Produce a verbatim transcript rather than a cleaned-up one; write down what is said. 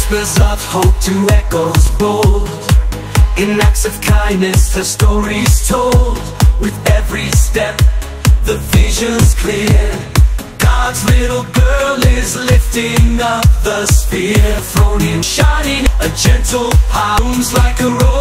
whispers of hope to echoes bold. In acts of kindness her story's told. With every step the vision's clear. God's little girl is lifting up the sphere. Thrown in shining, a gentle power blooms like a rose.